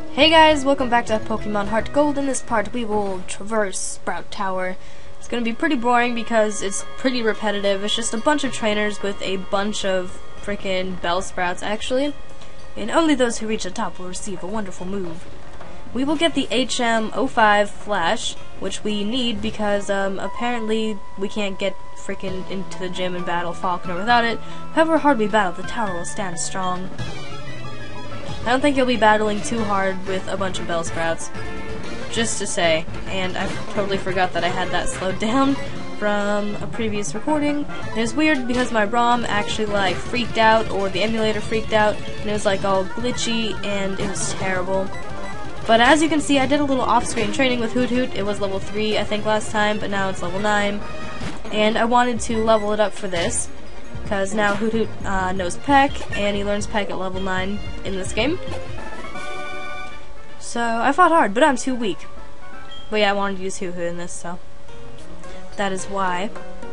Hey guys, welcome back to Pokemon Heart Gold. In this part we will traverse Sprout Tower. It's going to be pretty boring because it's pretty repetitive. It's just a bunch of trainers with a bunch of freaking Bellsprouts actually. And only those who reach the top will receive a wonderful move. We will get the HM05 Flash, which we need because apparently we can't get freaking into the gym and battle Falconer without it. However hard we battle, the tower will stand strong. I don't think you'll be battling too hard with a bunch of Bellsprouts. Just to say. And I totally forgot that I had that slowed down from a previous recording. And it was weird because my ROM actually like freaked out, or the emulator freaked out, and it was like all glitchy and it was terrible. But as you can see, I did a little off-screen training with Hoothoot. It was level 3 I think last time, but now it's level 9. And I wanted to level it up for this, because now Hoothoot knows Peck, and he learns Peck at level 9 in this game. So I fought hard, but I'm too weak. But yeah, I wanted to use Hoothoot in this, so that is why.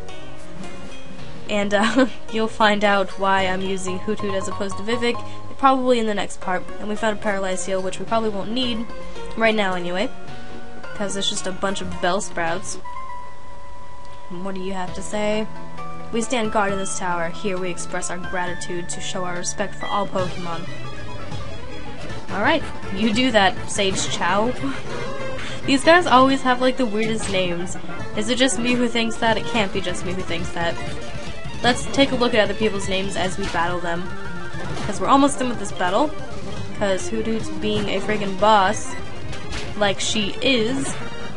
And you'll find out why I'm using Hoothoot as opposed to Vivek probably in the next part. And we found a Paralyzed Heal, which we probably won't need right now anyway, because it's just a bunch of Bellsprouts. And what do you have to say? We stand guard in this tower. Here we express our gratitude to show our respect for all Pokemon. Alright, you do that, Sage Chow. These guys always have like the weirdest names. Is it just me who thinks that? It can't be just me who thinks that. Let's take a look at other people's names as we battle them. Because we're almost done with this battle. Because Hoothoot's being a friggin' boss, like she is.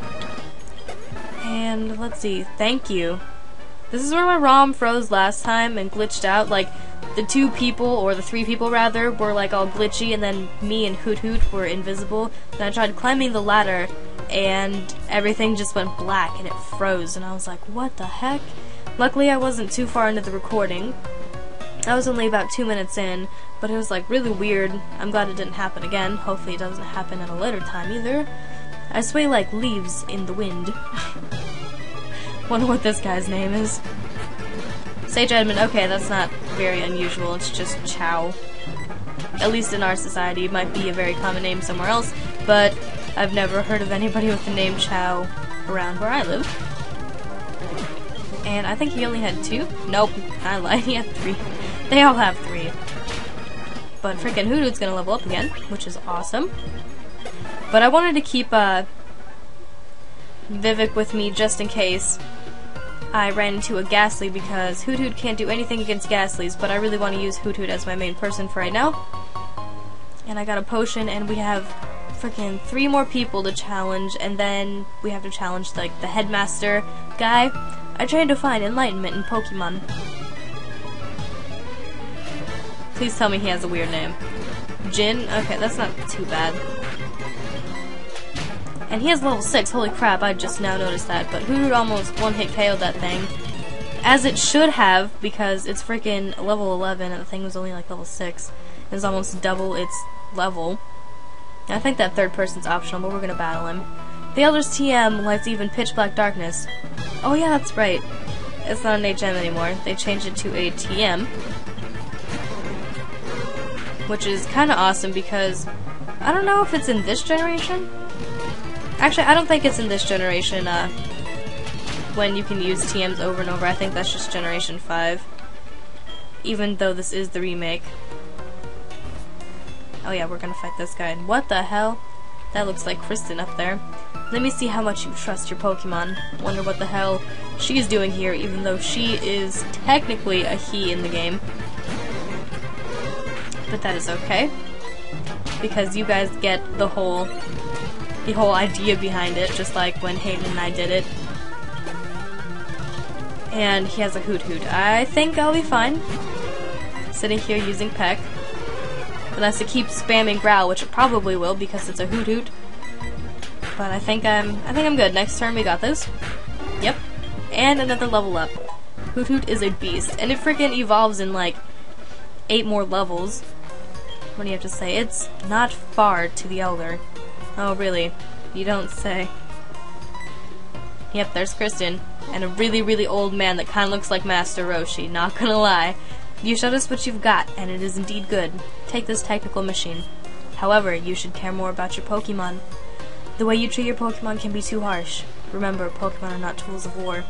And let's see, thank you. This is where my ROM froze last time and glitched out. Like, the 2 people, or the 3 people rather, were like all glitchy, and then me and Hoothoot were invisible. And I tried climbing the ladder, and everything just went black, and it froze. And I was like, what the heck? Luckily, I wasn't too far into the recording. I was only about 2 minutes in, but it was like really weird. I'm glad it didn't happen again. Hopefully it doesn't happen at a later time either. I sway like leaves in the wind. Wonder what this guy's name is. Sage Edmund, okay, that's not very unusual, it's just Chow. At least in our society, it might be a very common name somewhere else, but I've never heard of anybody with the name Chow around where I live. And I think he only had 2? Nope, I lied, he had 3. They all have 3. But freaking Hoothoot's gonna level up again, which is awesome. But I wanted to keep Vivek with me just in case I ran into a Ghastly, because Hoothoot can't do anything against Ghastlies, but I really want to use Hoothoot as my main person for right now. And I got a potion, and we have freaking 3 more people to challenge, and then we have to challenge like the headmaster guy. I tried to find enlightenment in Pokemon. Please tell me he has a weird name. Jin? Okay, that's not too bad. And he has level 6, holy crap, I just now noticed that, but Hoothoot almost one-hit KO'd that thing. As it should have, because it's freaking level 11 and the thing was only like level 6. It's almost double its level. And I think that 3rd person's optional, but we're gonna battle him. The Elder's TM lights even pitch black darkness. Oh yeah, that's right. It's not an HM anymore. They changed it to a TM. Which is kinda awesome because I don't know if it's in this generation. Actually, I don't think it's in this generation, when you can use TMs over and over. I think that's just Generation 5. Even though this is the remake. Oh yeah, we're gonna fight this guy. And what the hell? That looks like Kristen up there. Let me see how much you trust your Pokemon. Wonder what the hell she's doing here, even though she is technically a he in the game. But that is okay. Because you guys get the whole idea behind it, just like when Hayden and I did it. And he has a Hoothoot. I think I'll be fine sitting here using Peck. Unless it keeps spamming Growl, which it probably will because it's a Hoothoot. But I think I'm good. Next turn we got this. Yep. And another level up. Hoothoot is a beast. And it freaking evolves in like 8 more levels. What do you have to say? It's not far to the Elder. Oh, really? You don't say. Yep, there's Kristen. And a really, really old man that kind of looks like Master Roshi, not gonna lie. You showed us what you've got, and it is indeed good. Take this technical machine. However, you should care more about your Pokemon. The way you treat your Pokemon can be too harsh. Remember, Pokemon are not tools of war.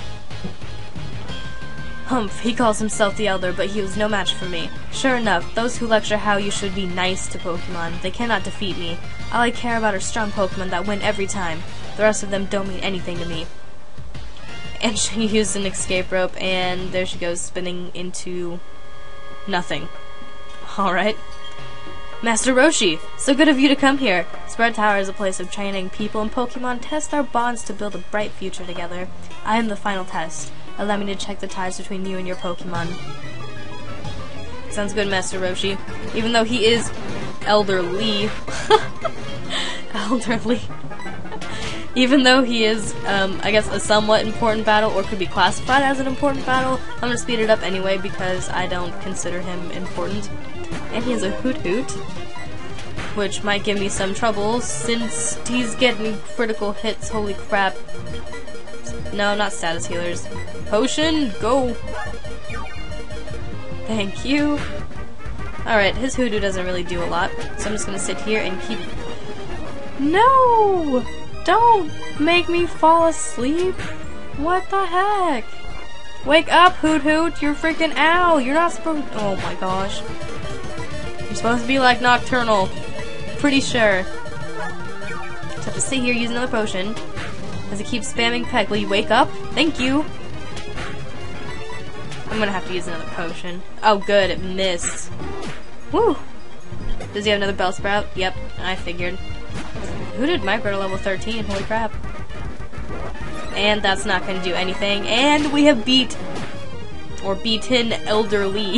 Humph, he calls himself the Elder, but he was no match for me. Sure enough, those who lecture how you should be nice to Pokemon, they cannot defeat me. All I care about are strong Pokemon that win every time. The rest of them don't mean anything to me. And she used an escape rope, and there she goes, spinning into nothing. Alright. Master Roshi, so good of you to come here. Sprout Tower is a place of training. People and Pokemon test our bonds to build a bright future together. I am the final test. Allow me to check the ties between you and your Pokemon. Sounds good, Master Roshi. Even though he is elderly. Elderly. Even though he is, I guess, a somewhat important battle, or could be classified as an important battle, I'm gonna speed it up anyway because I don't consider him important. And he has a Hoot Hoot, which might give me some trouble since he's getting critical hits. Holy crap. No, not status healers. Potion, go! Thank you. Alright, his Hoodoo doesn't really do a lot, so I'm just gonna sit here and keep... No! Don't make me fall asleep! What the heck? Wake up, Hoot Hoot! You're freaking owl! You're not supposed... Oh my gosh. You're supposed to be like Nocturnal. Pretty sure. Just have to sit here, use another potion. As I keep spamming Peck, will you wake up? Thank you! I'm gonna have to use another potion. Oh good, it missed. Woo! Does he have another Bellsprout? Yep, I figured. Who did Micro to level 13? Holy crap. And that's not gonna do anything. And we have beaten Elderly.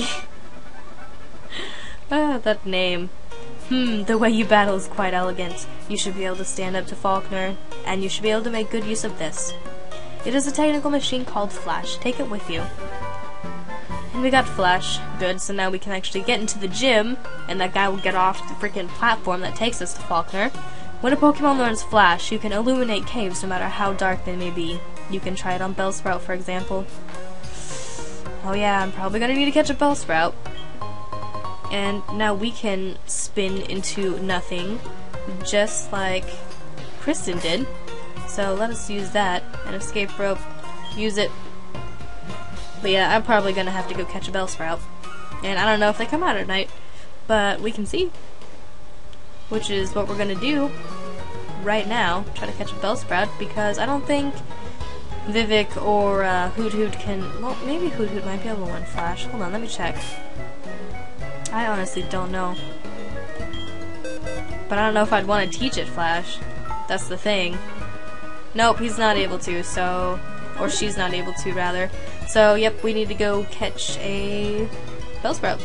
Ah, that name. The way you battle is quite elegant. You should be able to stand up to Faulkner, and you should be able to make good use of this. It is a technical machine called Flash. Take it with you. And we got Flash. Good, so now we can actually get into the gym, and that guy will get off the freaking platform that takes us to Faulkner. When a Pokemon learns Flash, you can illuminate caves no matter how dark they may be. You can try it on Bellsprout, for example. Oh yeah, I'm probably gonna need to catch a Bellsprout. And now we can spin into nothing, just like Kristen did. So let us use that, and escape rope, use it. But yeah, I'm probably gonna have to go catch a Bellsprout. And I don't know if they come out at night, but we can see. Which is what we're gonna do right now, try to catch a Bellsprout, because I don't think Vivek or Hoot Hoot can... Well, maybe Hoot Hoot might be able to learn Flash. Hold on, let me check. I honestly don't know. But I don't know if I'd want to teach it Flash. That's the thing. Nope, he's not able to, so... Or she's not able to, rather. So, yep, we need to go catch a Bellsprout.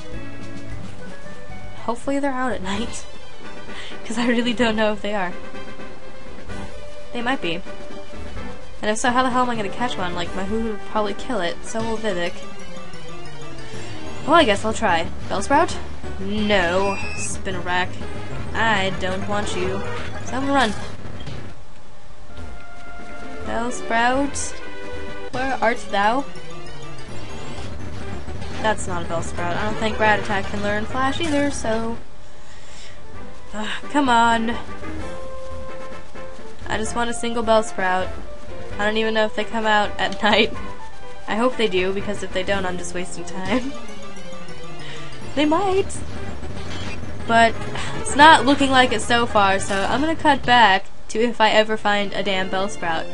Hopefully they're out at night. Because I really don't know if they are. They might be. And if so, how the hell am I going to catch one? Like, my Hoot would probably kill it, so will Vivek. Well, I guess I'll try. Bellsprout? No. Spinarak. I don't want you. So I'm gonna run. Bellsprout? Where art thou? That's not a Bellsprout. I don't think Rattata can learn Flash either, so... come on. I just want a single Bellsprout. I don't even know if they come out at night. I hope they do, because if they don't, I'm just wasting time. They might. But it's not looking like it so far, so I'm gonna cut back to if I ever find a damn Bellsprout.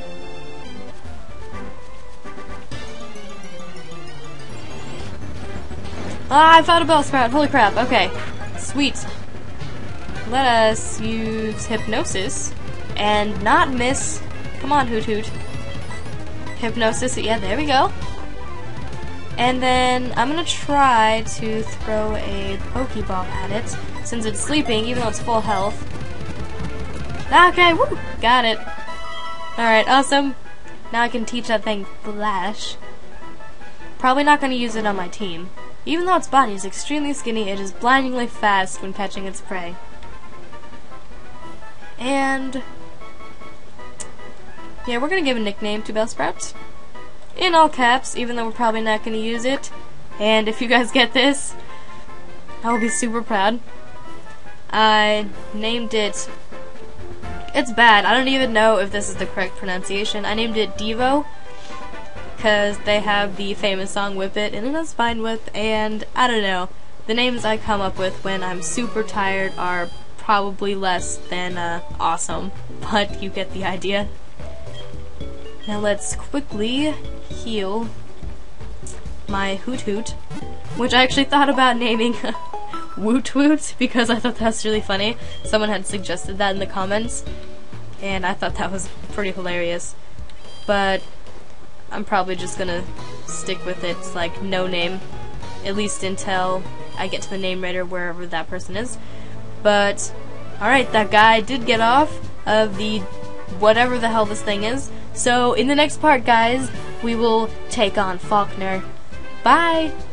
Ah, I found a Bellsprout! Holy crap, okay. Sweet. Let us use Hypnosis and not miss. Come on, Hoot Hoot. Hypnosis, yeah, there we go. And then I'm gonna try to throw a Pokeball at it, since it's sleeping, even though it's full health. Okay, woo! Got it. Alright, awesome. Now I can teach that thing Flash. Probably not gonna use it on my team. Even though its body is extremely skinny, it is blindingly fast when catching its prey. And... yeah, we're gonna give a nickname to Bellsprout. In all caps, even though we're probably not gonna use it. And if you guys get this, I will be super proud. I named it... It's bad. I don't even know if this is the correct pronunciation. I named it Devo, because they have the famous song Whip It, and it is fine with, and I don't know. The names I come up with when I'm super tired are probably less than awesome, but you get the idea. Now let's quickly heal my Hoot Hoot, which I actually thought about naming Woot Woot, because I thought that's really funny. Someone had suggested that in the comments, and I thought that was pretty hilarious. But I'm probably just gonna stick with its like no name, at least until I get to the name writer wherever that person is. But alright, that guy did get off of the whatever the hell this thing is. So in the next part, guys, we will take on Faulkner. Bye!